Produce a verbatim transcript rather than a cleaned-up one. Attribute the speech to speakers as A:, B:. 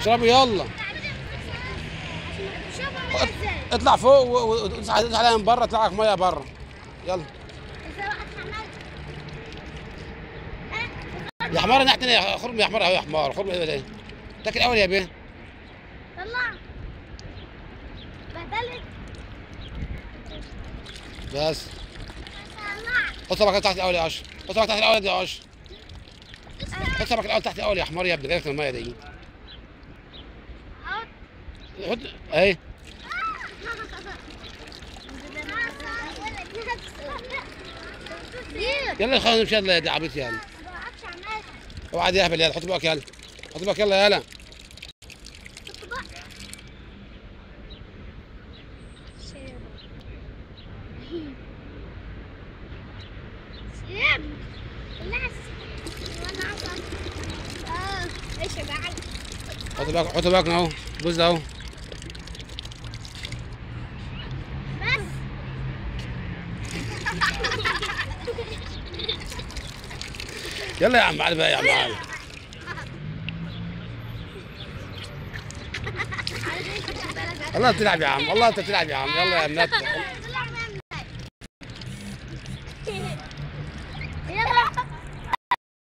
A: اشربي يلا. اطلع فوق وادوس عليها من بره، اطلع لك ميه بره. يلا يا حمار، نحتني يا خرم يا حمار اهو، يا حمار خرم ايه؟ تاكل اول يا بيه.
B: طلع بهدلت
A: بس حط صبعك تحت الاول يا اشرف، حط صبعك تحت الاول يا اشرف، حط صبعك الاول تحت الاول يا حمار يا ابني، جايلك الميه دي. حط اهي. يلا خلينا نمشي يلا يا عبيط يلا. اوعى يا هبل يلا، حط بقك يلا، حط بقك يلا يلا. حط بقك حط بقك اهو، بوز اهو. يلا يا عم علي بقى يا عم علي. والله بتلعب يا عم، والله انت بتلعب يا عم، يلا يا منتف.